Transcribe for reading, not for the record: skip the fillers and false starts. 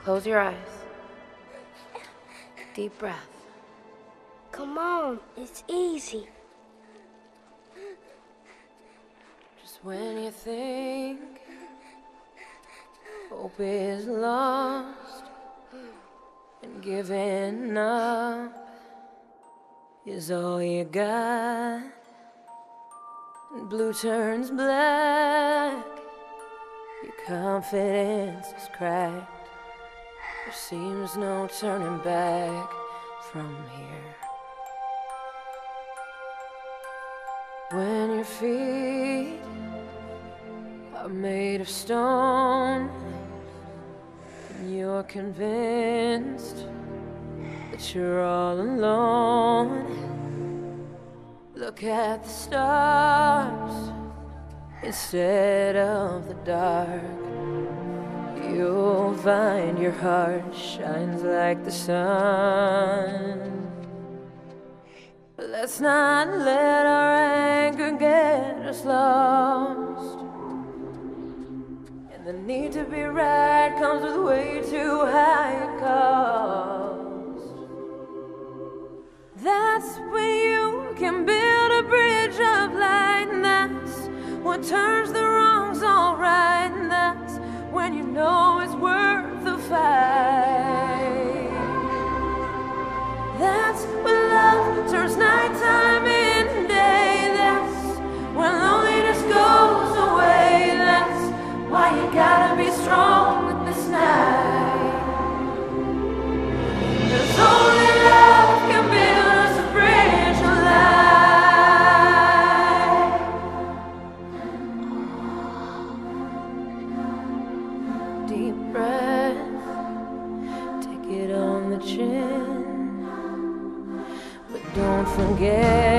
Close your eyes. Deep breath. Come on, it's easy. Just when you think hope is lost and giving up is all you got, and blue turns black, your confidence is cracked. There seems no turning back from here. When your feet are made of stone and you're convinced that you're all alone, look at the stars instead of the dark. You'll find your heart shines like the sun. Let's not let our anger get us lost, and the need to be right comes with way too high a cost. That's when you can build a bridge of light, and that's what turns the wrongs all right, and that's when you know it's worth the fight. That's when love turns nighttime into day. That's when loneliness goes away. That's why you gotta be strong with this night. 'Cause only love can build us a bridge of light. Deep breath, take it on the chin. But don't forget